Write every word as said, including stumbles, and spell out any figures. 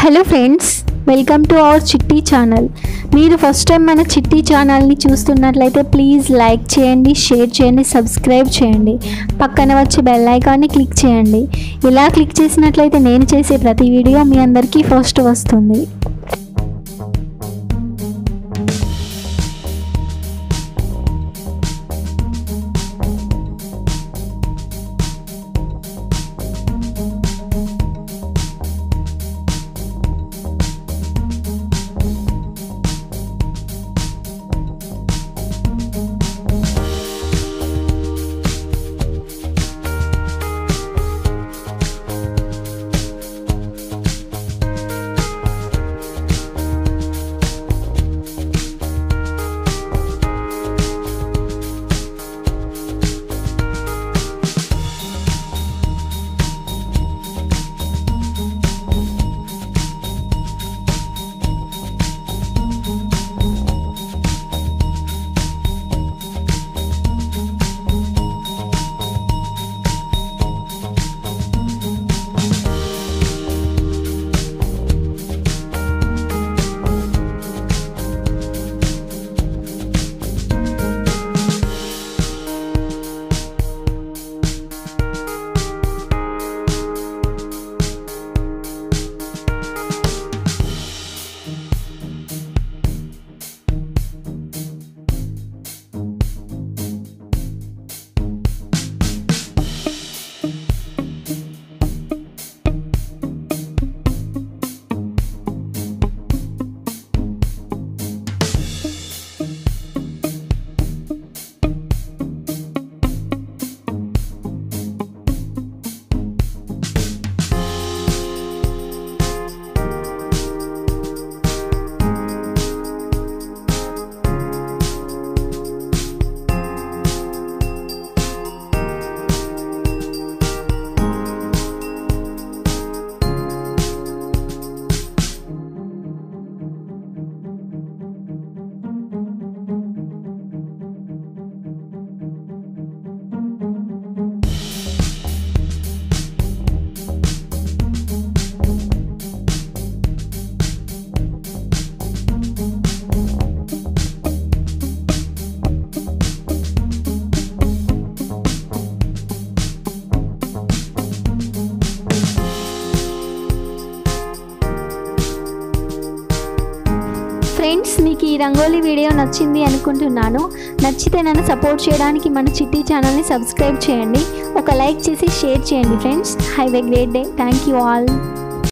Hello friends, welcome to our Chitti channel. మీరు first time మన చిట్టి ఛానల్ని చూస్తున్నట్లయితే ప్లీజ్ లైక్ చేయండి, షేర్ చేయండి, సబ్స్క్రైబ్ చేయండి. పక్కన వచ్చే బెల్ ఐకాన్ని క్లిక్ చేయండి. ఇలా క్లిక్ చేసినట్లయితే నేను చేసే ప్రతి వీడియో మీ అందరికీ ఫస్ట్ వస్తుంది. ఫ్రెండ్స్, మీకు ఈ రంగోలీ వీడియో నచ్చింది అనుకుంటున్నాను. నచ్చితే నన్ను సపోర్ట్ చేయడానికి మన చిట్టి ఛానల్ని సబ్స్క్రైబ్ చేయండి. ఒక లైక్ చేసి షేర్ చేయండి friends. Have a great day. Thank you all.